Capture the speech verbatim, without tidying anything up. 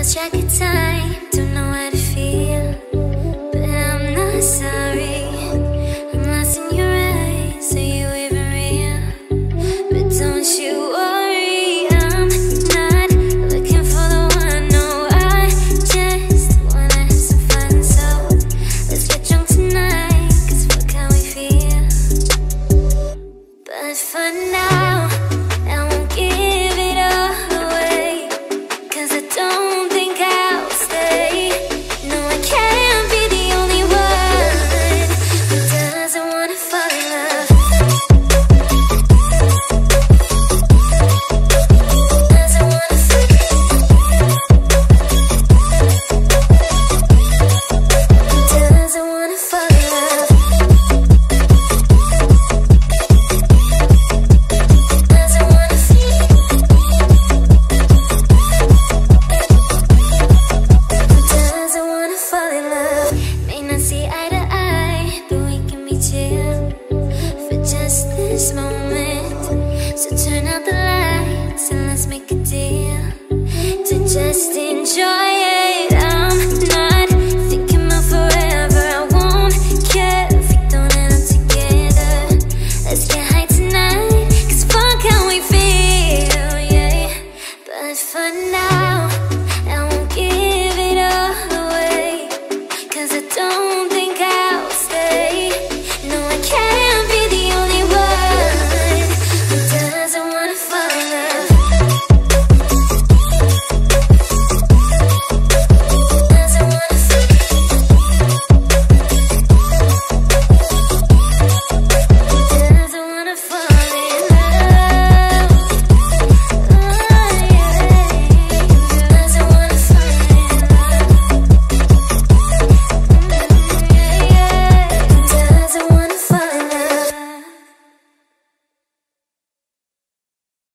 lost track of time, don't know how to feel, but I'm not sorry. I'm lost in your eyes, are you even real? But don't you worry, I'm not looking for the one. No, I just wanna have some fun. So let's get drunk tonight, cause fuck how we feel. But for now, I won't give it all away, cause I don't think I'll stay. No, I can't be the only one who doesn't wanna fall in love. Doesn't wanna fall in love. Doesn't wanna fall in love. Doesn't wanna feel. Doesn't wanna fall in love. May not see eye to eye, but we can be chill for just this moment. So turn out the lights and let's make a